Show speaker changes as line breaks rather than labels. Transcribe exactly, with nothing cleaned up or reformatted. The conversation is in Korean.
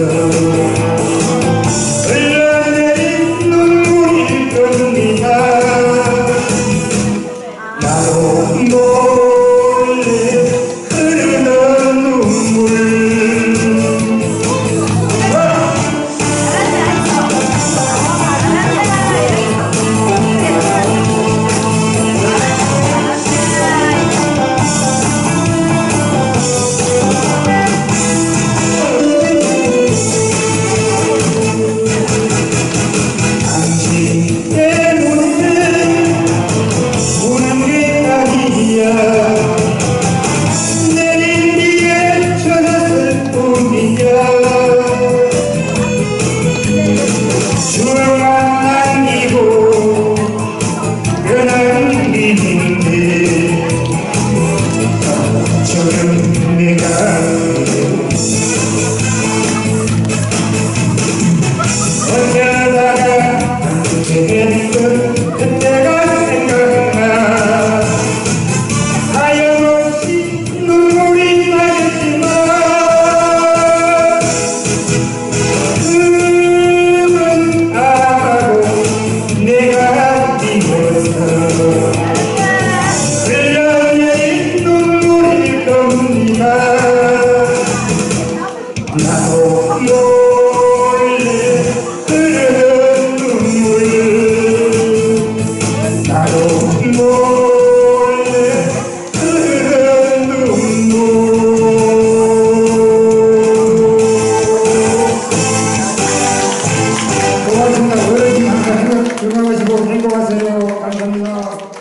흘러내린 눈물일 겁니다. 나도 몰래 흐르는 눈물. 그때가 생각나. 하염없이 눈물이 나겠지만 꿈은 아마도 내가 띄워서 흘러내린 눈물일 겁니다. 나도 몰래 흐르는 눈물. 나도 몰래 흐르는 눈물. 고맙습니다. 어르신 항상 건강하시고 행복하세요. 감사합니다.